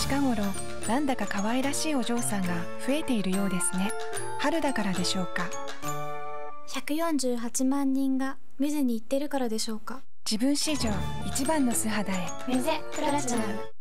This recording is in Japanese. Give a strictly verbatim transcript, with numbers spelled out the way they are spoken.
近頃なんだか可愛らしいお嬢さんが増えているようですね。春だからでしょうか。 ひゃくよんじゅうはちまんにんがミュゼに行ってるからでしょうか。 自分史上一番の素肌へ。 ミュゼプラチナム。